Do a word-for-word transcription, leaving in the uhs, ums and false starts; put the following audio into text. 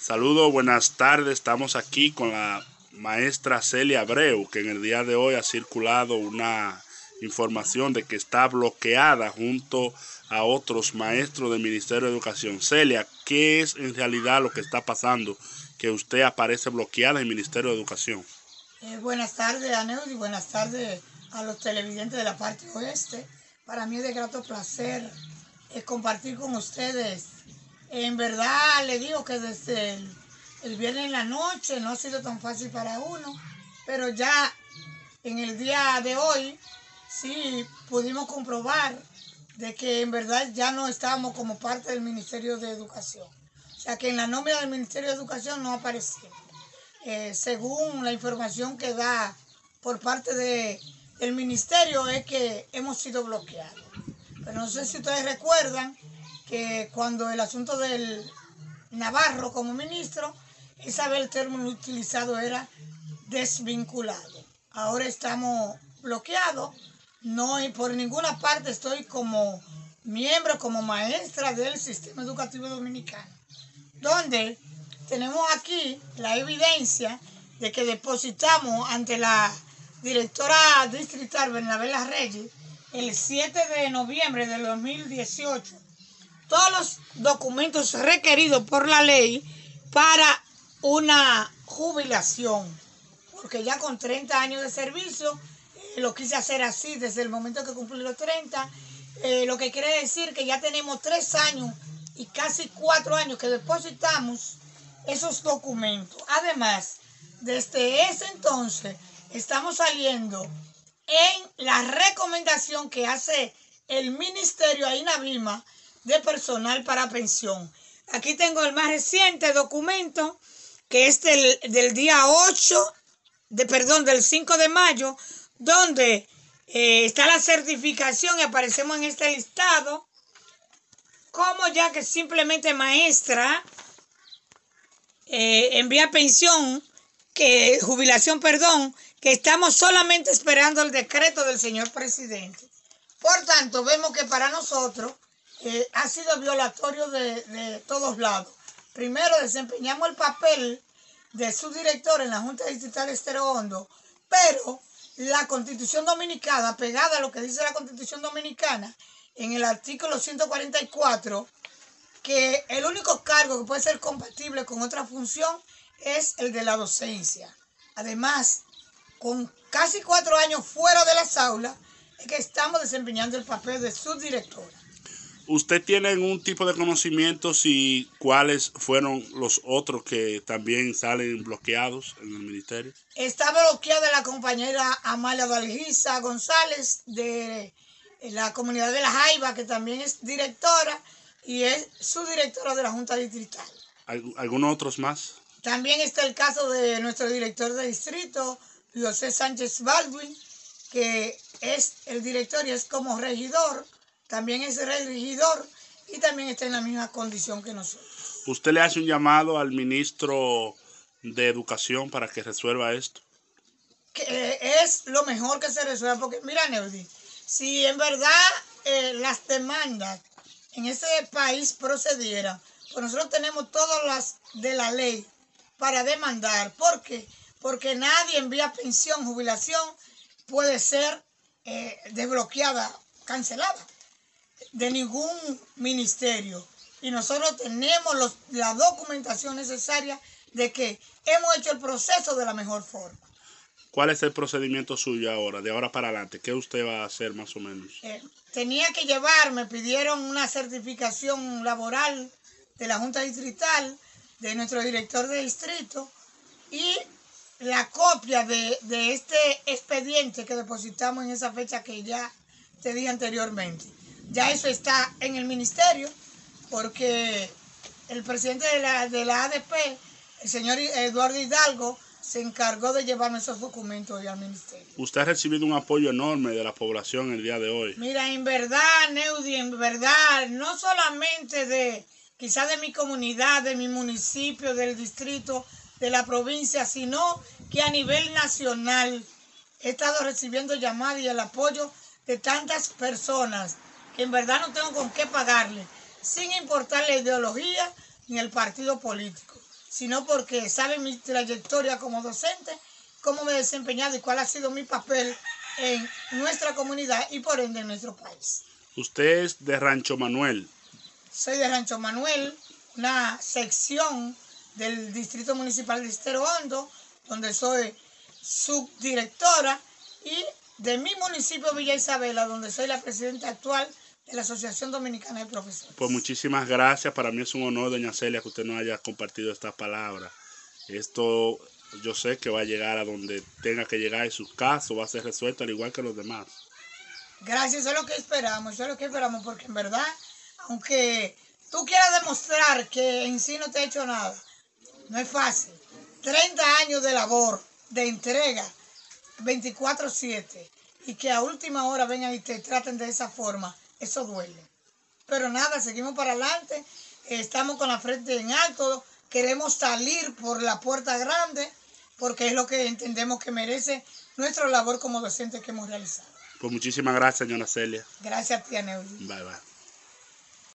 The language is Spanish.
Saludos, buenas tardes. Estamos aquí con la maestra Celia Abreu, que en el día de hoy ha circulado una información de que está bloqueada junto a otros maestros del Ministerio de Educación. Celia, ¿qué es en realidad lo que está pasando que usted aparece bloqueada en el Ministerio de Educación? Eh, buenas tardes a Neudi, buenas tardes a los televidentes de la parte oeste. Para mí es de grato placer eh, compartir con ustedes. En verdad le digo que desde el, el viernes en la noche no ha sido tan fácil para uno, pero ya en el día de hoy sí pudimos comprobar de que en verdad ya no estábamos como parte del Ministerio de Educación. O sea que en la nómina del Ministerio de Educación no aparecimos. Eh, según la información que da por parte de, del ministerio es que hemos sido bloqueados. Pero no sé si ustedes recuerdan que cuando el asunto del Navarro como ministro, esa vez el término utilizado era desvinculado. Ahora estamos bloqueados, no y por ninguna parte estoy como miembro, como maestra del sistema educativo dominicano, donde tenemos aquí la evidencia de que depositamos ante la directora distrital Bernabé Las Reyes el siete de noviembre del dos mil dieciocho todos los documentos requeridos por la ley para una jubilación, porque ya con treinta años de servicio eh, lo quise hacer así desde el momento que cumplí los treinta, eh, lo que quiere decir que ya tenemos tres años y casi cuatro años que depositamos esos documentos. Además, desde ese entonces estamos saliendo en la recomendación que hace el Ministerio a INAVIMA de personal para pensión. Aquí tengo el más reciente documento, que es del, del día ocho, de, perdón, del cinco de mayo, donde eh, está la certificación y aparecemos en este listado, como ya que simplemente maestra eh, envía pensión, que jubilación, perdón, que estamos solamente esperando el decreto del señor presidente. Por tanto, vemos que para nosotros eh, ha sido violatorio de, de todos lados. Primero, desempeñamos el papel de subdirector en la Junta Distrital Estero Hondo, pero la Constitución Dominicana, pegada a lo que dice la Constitución Dominicana, en el artículo ciento cuarenta y cuatro, que el único cargo que puede ser compatible con otra función es el de la docencia. Además, con casi cuatro años fuera de las aulas, es que estamos desempeñando el papel de subdirectora. ¿Usted tiene algún tipo de conocimiento si cuáles fueron los otros que también salen bloqueados en el ministerio? Está bloqueada la compañera Amalia Dalgisa González de la comunidad de La Jaiba, que también es directora y es subdirectora de la Junta Distrital. ¿Algunos otros más? También está el caso de nuestro director de distrito, José Sánchez Baldwin, que es el director y es como regidor, también es regidor y también está en la misma condición que nosotros. ¿Usted le hace un llamado al ministro de Educación para que resuelva esto? Que es lo mejor que se resuelva, porque mira, Neudi, si en verdad eh, las demandas en este país procedieran, pues nosotros tenemos todas las de la ley para demandar. ¿Por qué? Porque nadie envía pensión, jubilación, puede ser eh, desbloqueada, cancelada de ningún ministerio. Y nosotros tenemos los, la documentación necesaria de que hemos hecho el proceso de la mejor forma. ¿Cuál es el procedimiento suyo ahora, de ahora para adelante? ¿Qué usted va a hacer más o menos? Eh, tenía que llevar, me pidieron una certificación laboral de la Junta Distrital, de nuestro director de distrito, y la copia de, de este expediente que depositamos en esa fecha que ya te dije anteriormente. Ya eso está en el ministerio, porque el presidente de la, de la A D P, el señor Eduardo Hidalgo, se encargó de llevarme esos documentos al ministerio. Usted ha recibido un apoyo enorme de la población el día de hoy. Mira, en verdad, Neudi, en verdad, no solamente de quizás de mi comunidad, de mi municipio, del distrito, de la provincia, sino que a nivel nacional he estado recibiendo llamadas y el apoyo de tantas personas que en verdad no tengo con qué pagarle, sin importar la ideología ni el partido político. sino porque saben mi trayectoria como docente, cómo me he desempeñado y cuál ha sido mi papel en nuestra comunidad y por ende en nuestro país. Usted es de Rancho Manuel. Soy de Rancho Manuel, una sección del Distrito Municipal de Estero Hondo, donde soy subdirectora, y de mi municipio Villa Isabela, donde soy la presidenta actual de la Asociación Dominicana de Profesores. Pues muchísimas gracias. Para mí es un honor, doña Celia, que usted nos haya compartido estas palabras. Esto yo sé que va a llegar a donde tenga que llegar y su caso va a ser resuelto al igual que los demás. Gracias, eso es lo que esperamos, eso es lo que esperamos, porque en verdad, aunque tú quieras demostrar que en sí no te ha hecho nada, no es fácil. treinta años de labor, de entrega, veinticuatro siete, y que a última hora vengan y te traten de esa forma, eso duele. Pero nada, seguimos para adelante, estamos con la frente en alto, queremos salir por la puerta grande, porque es lo que entendemos que merece nuestra labor como docentes que hemos realizado. Pues muchísimas gracias, señora Celia. Gracias, tía Neudi. Bye, bye.